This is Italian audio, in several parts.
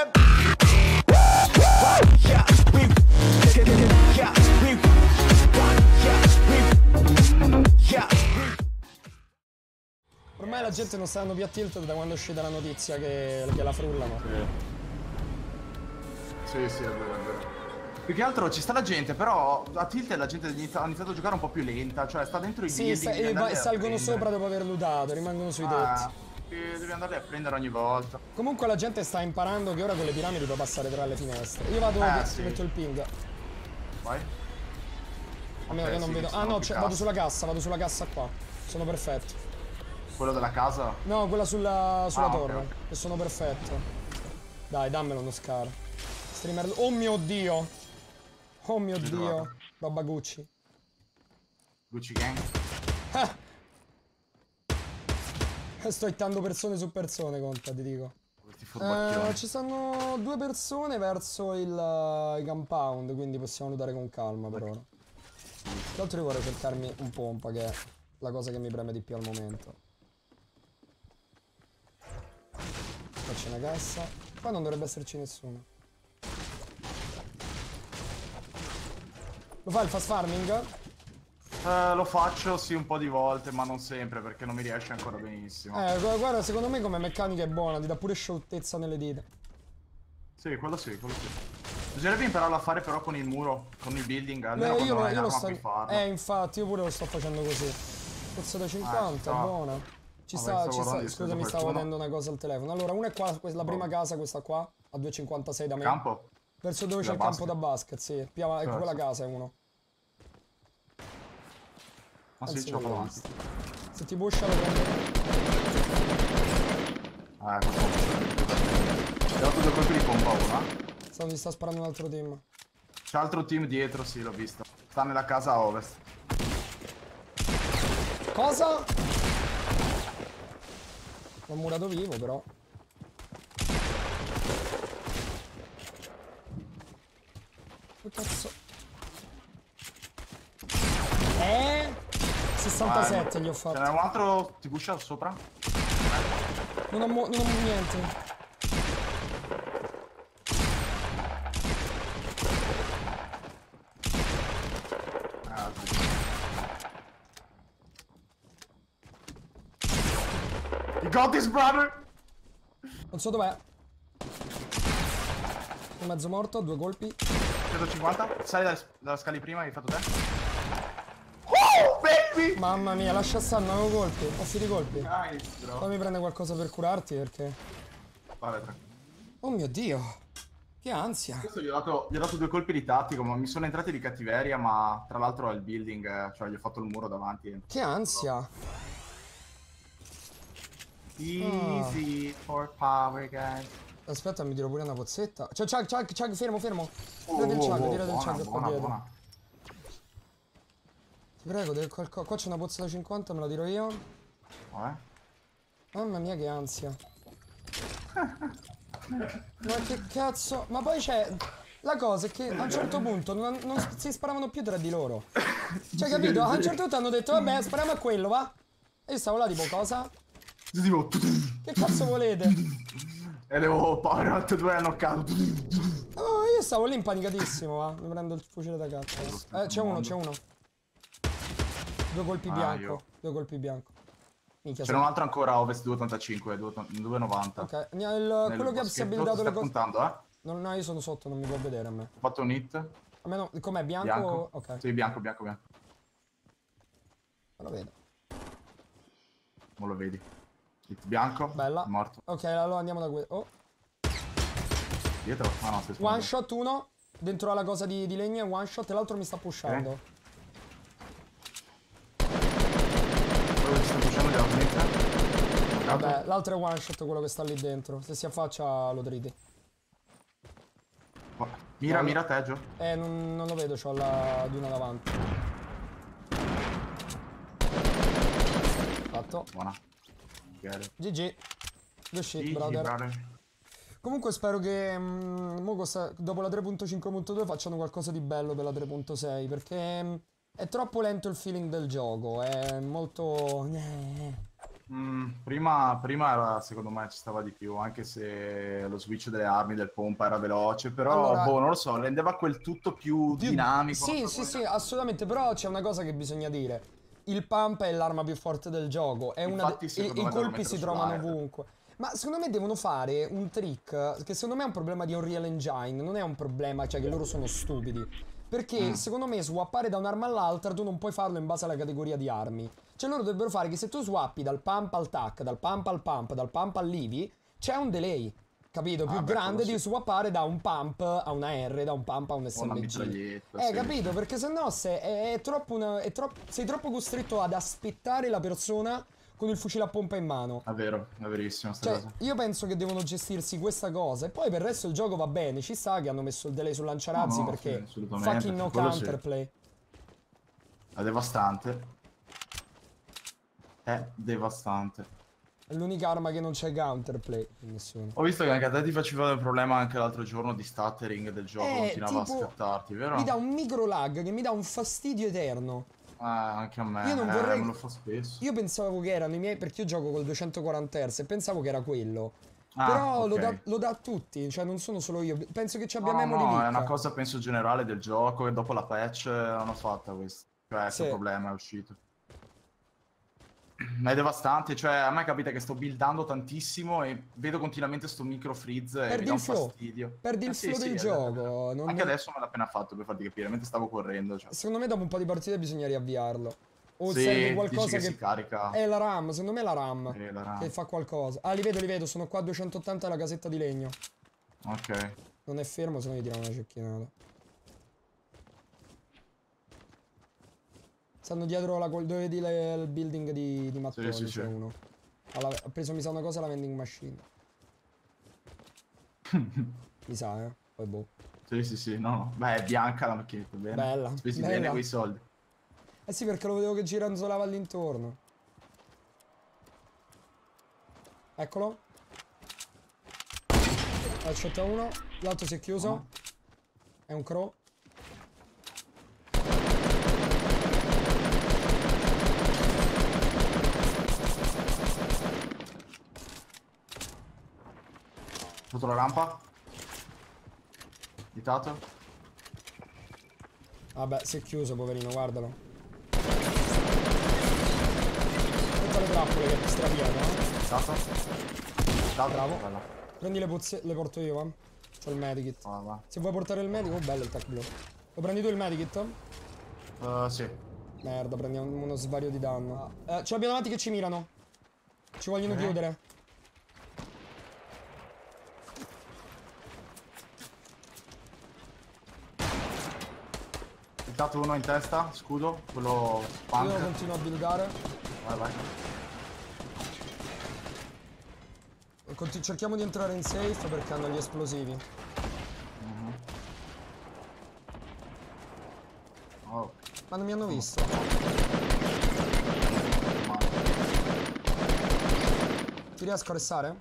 Ormai la gente non sta dando più a tilt da quando è uscita la notizia che la frullano. Sì, è vero, è vero. Più che altro ci sta la gente, però a tilt la gente ha iniziato a giocare un po' più lenta, cioè sta dentro i building. Sì, salgono sopra dopo aver lootato, rimangono sui tetti. Devi andarli a prendere ogni volta. Comunque la gente sta imparando che ora con le piramidi può passare tra le finestre. Io vado, sì. metto il ping. Vai. A meno che non vedo. Ah no, vado sulla cassa qua. Sono perfetto. Quello della casa? No, quella sulla torre. Okay. Che sono perfetto. Dai, dammelo uno scar. Streamer. Oh mio dio! Oh mio dio! Roba Gucci. Gucci Gang? Sto hittando persone su persone, conta, ti dico. Ci stanno 2 persone verso il compound, quindi possiamo lootare con calma per ora. Tra l'altro io vorrei cercarmi un pompa, che è la cosa che mi preme di più al momento. Faccio una cassa. Qua non dovrebbe esserci nessuno. Lo fa il fast farming? Lo faccio sì un po' di volte, ma non sempre, perché non mi riesce ancora benissimo. Guarda, secondo me come meccanica è buona, ti dà pure scioltezza nelle dita. Sì, quello sì. Bisognerebbe impararlo a fare però con il muro, con il building, almeno quando non hai l'arma puoi farlo. Infatti, io pure lo sto facendo così. Forza da 50, buona. Ci sta, scusa, mi stavo vedendo una cosa al telefono. Allora, una è qua, la prima casa, questa qua, a 2,56 da me. Campo? Verso dove c'è il campo da basket, sì. Ecco, quella casa è uno. Ma sì, ce l'ho fatto avanti. Se ti buscia lo prendo. Questo. Ho dato 2 colpi di pompa ora. Mi sta sparando un altro team. C'è altro team dietro, sì, l'ho visto. Sta nella casa a ovest. Cosa? L'ho murato vivo, però. Che cazzo? 67 gli ho fatto. Ce n'è un altro, ti pusha sopra? Non ho niente. You got this, brother! Non so dov'è. Un mezzo morto, 2 colpi. 150? Sali dalla scala di prima, hai fatto te? Oh, baby! Mamma mia, lascia stare, 9 colpi. Ho finito i colpi. Nice, bro. Fammi prendere qualcosa per curarti, perché... Vabbè, tranquillo. Oh mio Dio. Che ansia. Questo gli ho dato 2 colpi di tattico, ma mi sono entrati di cattiveria, ma tra l'altro è il building, cioè gli ho fatto il muro davanti. Che ansia. Easy for power, guys. Aspetta, mi tiro pure una pozzetta. Cioè, Chug, fermo. Tira del Chug qua dietro. Ti prego, del qualcosa. Qua c'è una pozza da 50, me la tiro io. Mamma mia, che ansia. Ma che cazzo. Ma poi c'è... La cosa è che a un certo punto non si sparavano più tra di loro. Cioè, capito? A un certo punto hanno detto, vabbè, spariamo a quello, va? E io stavo là tipo, cosa? Tipo... Che cazzo volete? E devo Power 2 hanno knoccato. Oh, io stavo lì impanicatissimo, va. Mi prendo il fucile da cazzo. C'è uno. 2 colpi bianco. 2 colpi bianco. C'era un altro ancora a ovest 285, 290. Ok, quello che si è abilitato le cose. Puntando, No, io sono sotto, non mi può vedere a me. Ho fatto un hit. A me no, com'è bianco? Ok. Sì, bianco. Ma lo vedo. Non lo vedi. Hit bianco. Bella. Morto. Ok, allora andiamo da qui. Oh. Dietro? Ah no, stai One shot uno. Dentro alla cosa di legno è one shot e l'altro mi sta pushando. Quello che sta pushando gli altri. Vabbè, l'altro è one shot, quello che sta lì dentro. Se si affaccia lo triti. Mira Teggio. Non lo vedo, c'ho la duna davanti. Fatto. Buona. GG. Good shit, brother. Comunque spero che dopo la 3.5.2 facciano qualcosa di bello per la 3.6, perché è troppo lento il feeling del gioco, è molto... Prima era, secondo me ci stava di più, anche se lo switch delle armi, del pompa era veloce, però Allora, boh, non lo so, rendeva quel tutto più dinamico. Sì, sì, sì, assolutamente, però c'è una cosa che bisogna dire. Il pump è l'arma più forte del gioco, è Infatti i secondo me devono colpi mettere si su trovano Air. ovunque. Ma secondo me devono fare un trick, che secondo me è un problema di Unreal Engine, non è un problema, cioè che loro sono stupidi. Perché secondo me swappare da un'arma all'altra tu non puoi farlo in base alla categoria di armi. Cioè loro dovrebbero fare che se tu swappi dal pump al tac, dal pump al pump, dal pump all'IVI, c'è un delay. Capito? Più Beh, grande di sì. swappare da un pump a una R, da un pump a un O una SMG. mitraglietta, sì, Capito? sì. Perché sennò se sei troppo costretto ad aspettare la persona con il fucile a pompa in mano. È vero, è verissimo sta Cioè, cosa. io penso che devono gestirsi questa cosa. E poi per il resto il gioco va bene. Ci sta che hanno messo il delay sul No, lanciarazzi no, sì, perché assolutamente, fucking no per quello sì. counterplay. È devastante. È devastante. È l'unica arma che non c'è counterplay. Nessuno. Ho visto che anche a te ti faceva il problema anche l'altro giorno di stuttering del gioco, continuava a Tipo, scattarti, mi dà vero? un micro lag che mi dà un fastidio eterno. Anche a Io non me, me vorrei. lo fa spesso. Io pensavo che erano i miei. Perché io gioco col 240 Hz e pensavo che era quello. Ah, Però ok. lo dà a tutti, cioè non sono solo io. Penso che ci abbia No, memory no, è una leak. cosa penso generale del gioco e dopo la patch hanno fatta questo. Cioè, questo Sì. problema è uscito. Ma è devastante, cioè a me capita che sto buildando tantissimo e vedo continuamente sto micro freeze e mi Perdi dà il un flow. fastidio. Perdi il Sì, flow sì, del gioco. anche adesso me l'ha appena fatto per farti capire, mentre stavo correndo, cioè. Secondo me dopo un po' di partite bisogna riavviarlo. O serve Sì, dici qualcosa che si che. carica. È la RAM, secondo me è la RAM. La Che RAM. fa qualcosa. Ah, li vedo, sono qua a 280 alla casetta di legno. Ok. Non è fermo, se no gli tirano una cecchinata. Stanno dietro dove vedi il building di mattoni, Sì, c'è sì. uno. Ha preso, mi sa, una cosa alla vending machine. Mi sa, eh. Poi boh. Sì, sì, sì, no. Beh, è bianca la macchinetta, bene. Bella, Spesi bene bella. quei soldi. Eh sì, perché lo vedevo che giranzolava all'intorno. Eccolo. Accetta uno. L'altro si è chiuso. No? È un crow. Sotto la rampa. Ditato. Vabbè, si è chiuso, poverino, guardalo. Tutte le trappole che straviano, Ditato. Ditato. Bravo. Bella. Prendi le pozze, le porto io, va. C'ho il medikit. Va. Se vuoi portare il medico, oh bello il tech blow. Lo prendi tu il medikit? Sì. Merda, prendiamo uno svario di danno. Ce l'abbiamo davanti che ci mirano. Ci vogliono Ok. chiudere. Ditato uno in testa, scudo, quello punk. Io continuo a buildare. Vai. Cerchiamo di entrare in safe perché hanno gli esplosivi. Oh. Ma non mi hanno visto. Ti riesco a restare?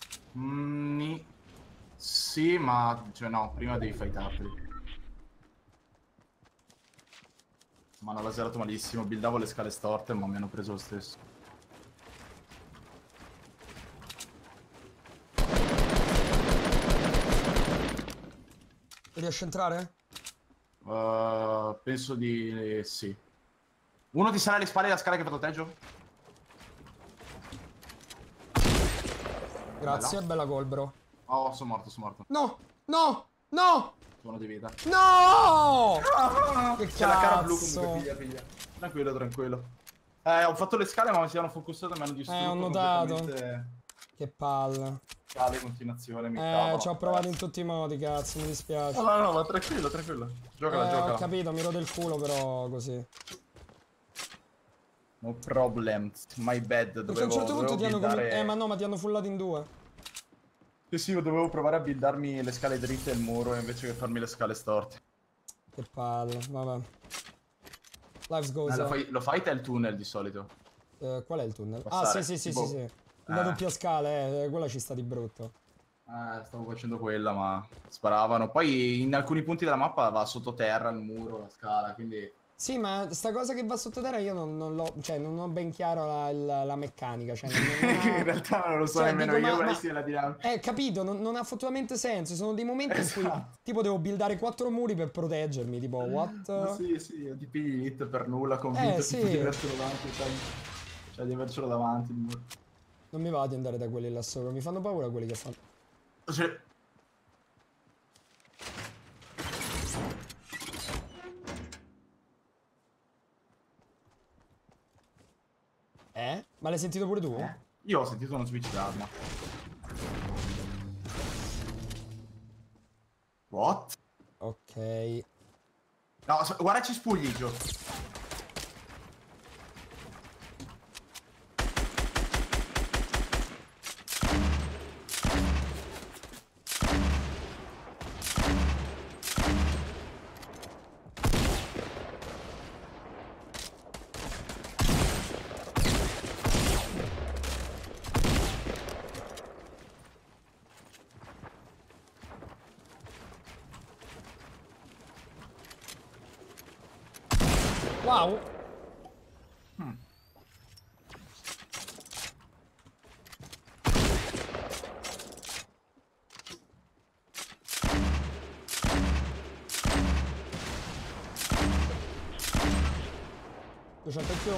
Sì, ma cioè no, prima devi fightarli. Ma hanno laserato malissimo, buildavo le scale storte, ma mi hanno preso lo stesso. Riesci a entrare? Penso di sì. Uno ti sale alle spalle la scala che fa torteggio? Grazie, bella gol, bro. Oh, sono morto. No! No! No! Sono di vita. No! Che C'è la cara blu cazzo! comunque, piglia. Tranquillo. Ho fatto le scale ma mi si hanno focussato e mi hanno distrutto ho notato. completamente. Che palle. Scale in continuazione, mi cavolo. Ci ho provato in tutti i modi, cazzo, mi dispiace. No, ma tranquillo. Giocala. Ho capito, mi rode il culo, però così. No problem, my bad, Perché a un certo punto ti hanno buildare... ma no, ma ti hanno fullato in due. Sì, io dovevo provare a buildarmi le scale dritte e il muro invece che farmi le scale storte. Che palle, vabbè. Lives goes Lo fai te il tunnel di solito? qual è il tunnel? Passare, Ah, sì. tipo- La doppia scala, quella ci sta di brutto. Stavo facendo quella, ma sparavano. Poi in alcuni punti della mappa va sottoterra il muro, la scala, quindi Sì, ma sta cosa che va sottoterra io non l'ho, cioè non ho ben chiaro la meccanica, cioè non ha... In realtà non lo so Cioè, nemmeno dico, io quale sia la dinamica. capito, non ha effettivamente senso, ci sono dei momenti in cui, Esatto. tipo, devo buildare 4 muri per proteggermi, tipo, Ma what? sì, sì, ti pigli hit per nulla, convinto tipo di Sì, avercelo davanti, cioè di avercelo davanti. non mi va di andare da quelli là sopra, mi fanno paura quelli che fanno... Cioè, Ma l'hai sentito pure tu? io ho sentito uno switch d'arma. What? Ok. No, guarda ci spugli, Gio. Wow! 200 in più?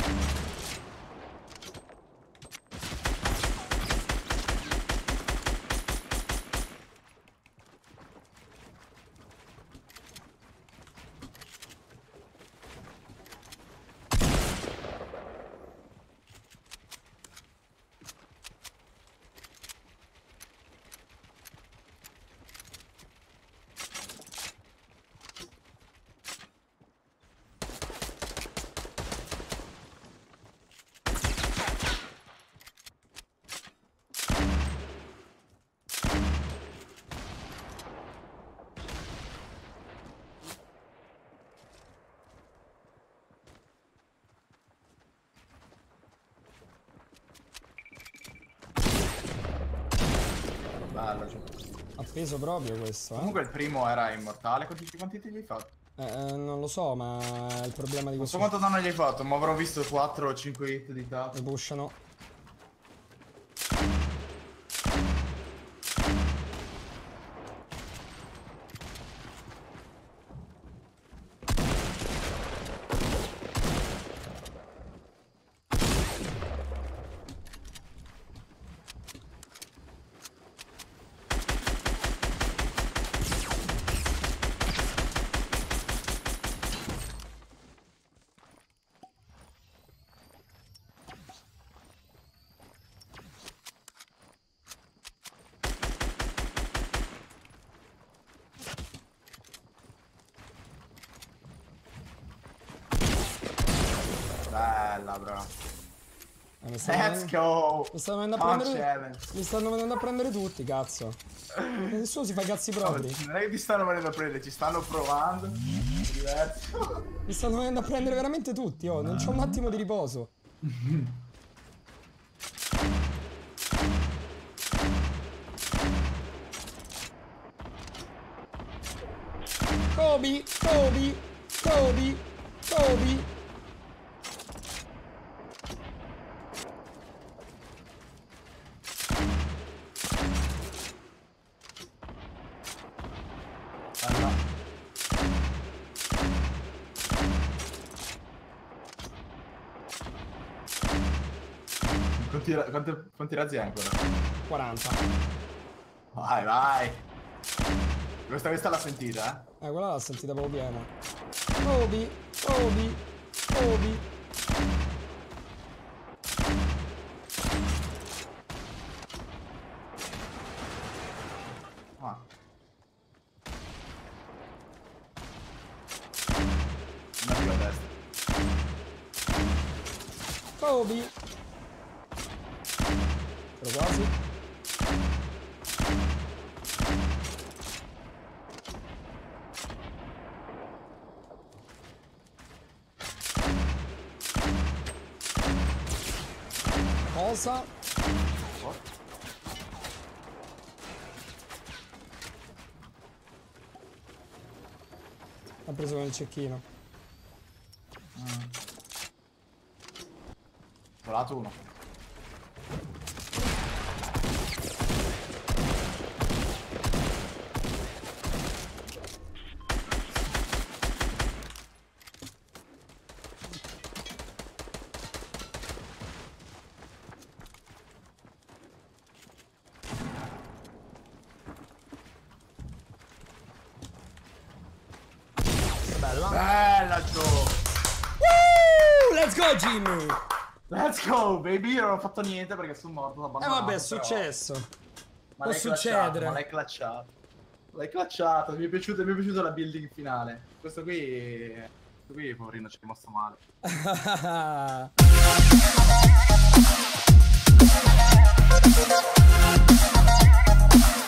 Bello, Gio. Appeso proprio questo, Comunque il primo era immortale, quanti ti gli hai fatto? Non lo so, ma è il problema di Non so questo... quanto danno gli hai fatto, ma avrò visto 4 o 5 hit di Mi tasto. pushano. Bella, bro. Let's Mi go! stanno venendo a On prendere... Seven. Mi stanno venendo a prendere tutti, cazzo. Nessuno si fa i cazzi propri. Non è che ti stanno venendo a prendere, ci stanno provando. È diverso. Mi stanno venendo a prendere veramente tutti, oh. Non c'ho un attimo di riposo. Kobe! Kobe! Kobe! Kobe! Allora. Quanti razzi hai ancora? 40. Vai, vai. Questa l'ha sentita, eh? Quella l'ha sentita proprio piena. Kobe! Kobe! Kobe! Ah. Una più a destra. Kobe! Ero quasi. Cosa? Ha preso con il cecchino. Volato uno. Bella. Bella, Joe. Let's go, Jimmy. Let's go, baby. Io non ho fatto niente perché sono morto. Vabbè, è successo. Ma può succedere. Ma l'hai clutchato. L'hai clutchato. Mi è piaciuta la building finale. Questo qui, poverino, ci è rimasto male.